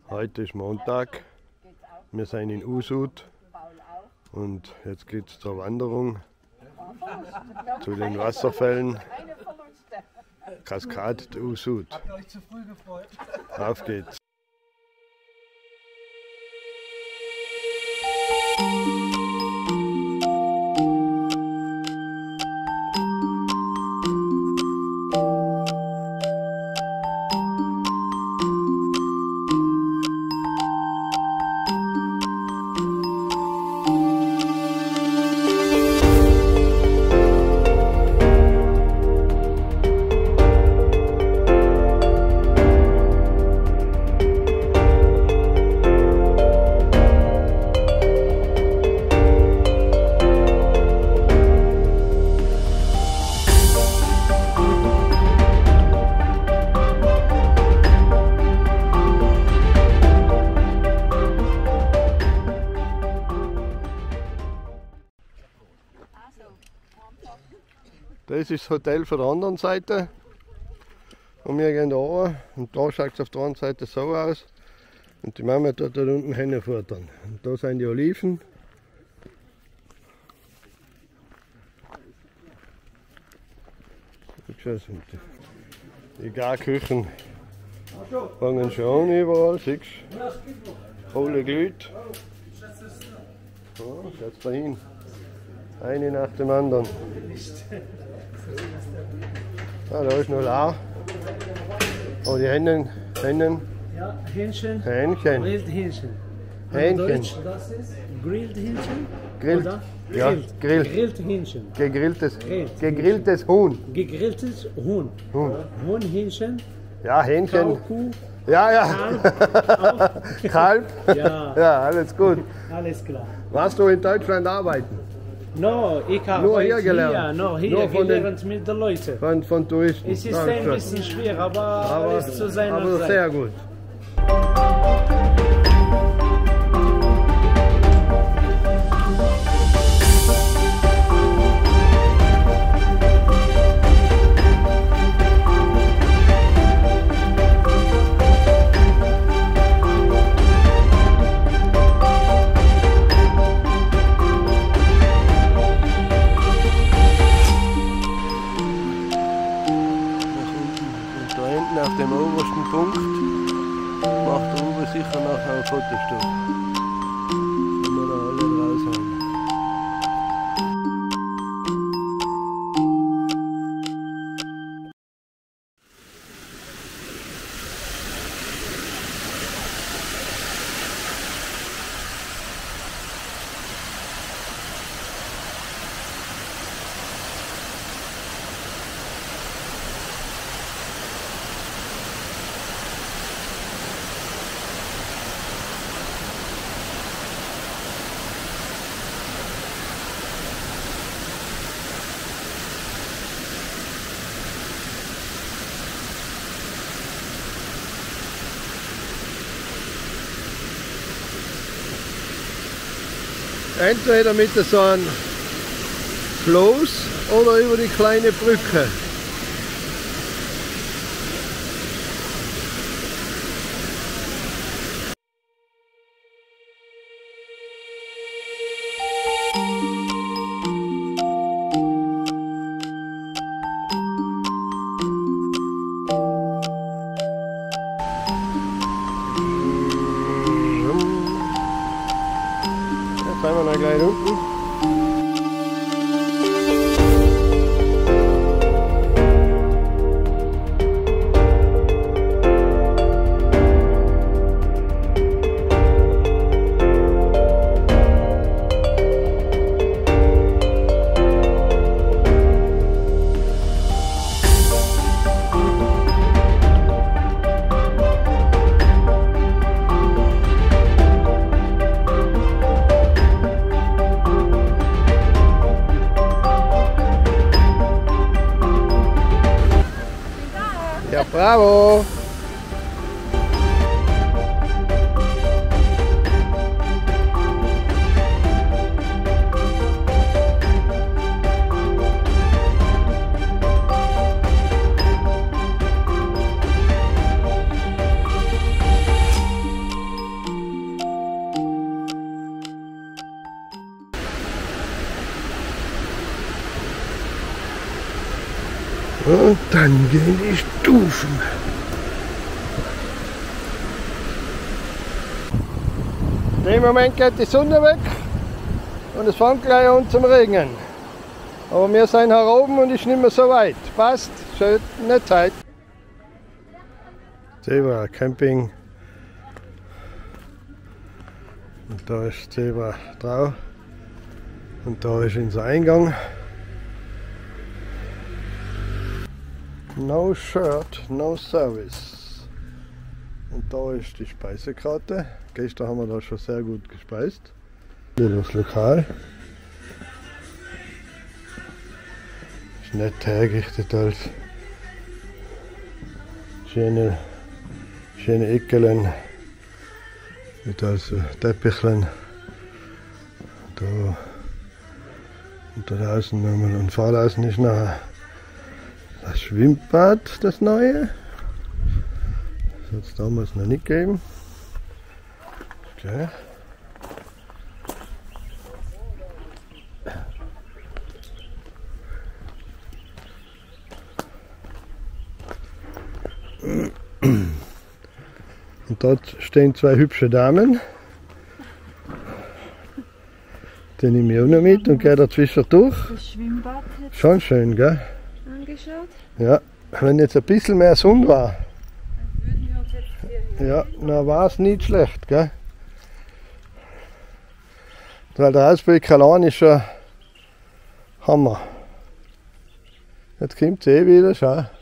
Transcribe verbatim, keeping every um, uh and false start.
Heute ist Montag, wir sind in Usud und jetzt geht es zur Wanderung zu den Wasserfällen Kaskade Usud. Auf geht's! Das ist das Hotel von der anderen Seite und wir gehen da runter und da schaut es auf der anderen Seite so aus und die Mama tut da unten hinfuttern. Und da sind die Oliven. Die Garküchen fangen schon an überall, siehst du? Volle Glüht. Oh, schaut da hin. Eine nach dem anderen. Ah, da ist noch leer. Oh, die Hennen. Hennen. Ja, Hähnchen. Hähnchen. Grilled Hähnchen. Hähnchen. Deutsch, das ist Grilled Hähnchen. Grillt. Oder? Ja, Grillt. grillt. Gegrilltes Hähnchen. Gegrilltes, Grillt. gegrilltes Huhn. Gegrilltes Huhn. Huhn. Huhnhähnchen. Ja, Hähnchen. Kuh. Ja, ja. Kalb. Kalb. Ja. Ja, alles gut. Alles klar. Warst du in Deutschland arbeiten? No, ich habe Nur hier gelernt? Hier, no, hier Nur von den- gelernt mit den Leuten. Von, von Touristen? Es ist Ah, ein schön. bisschen schwer, aber, Aber, alles zu seiner aber Zeit. sehr gut. Und da hinten auf dem obersten Punkt macht der Uwe sicher nachher ein Fotostopp. Wenn wir da alle raus haben. Entweder mit so einem Floß oder über die kleine Brücke. Jetzt sind wir noch gleich unten. Ja, bravo! Und dann gehen die Stufen. In dem Moment geht die Sonne weg und es fängt gleich an zum Regnen. Aber wir sind hier oben und ist nicht mehr so weit. Passt, schöne Zeit. Zebra Camping. Und da ist Zebra drauf. Und da ist unser Eingang. No shirt, no service. Und da ist die Speisekarte. Gestern haben wir da schon sehr gut gespeist. Hier das Lokal. Ist nett hergerichtet als schöne, schöne Eckelen mit also Teppichlen. Da und da draußen nochmal und vor draußen ist noch das Schwimmbad, das neue. Das hat es damals noch nicht gegeben. Okay. Und dort stehen zwei hübsche Damen. Die nehme ich auch noch mit und gehe dazwischen durch. Das Schwimmbad hat Schon schön, gell? angeschaut. Ja, wenn jetzt ein bisschen mehr Sonne war, Dann würden wir uns jetzt hier hin. ja, dann war es nicht schlecht, gell? Weil der Ausblick allein ist schon Hammer. Jetzt kommt sie eh wieder, schau.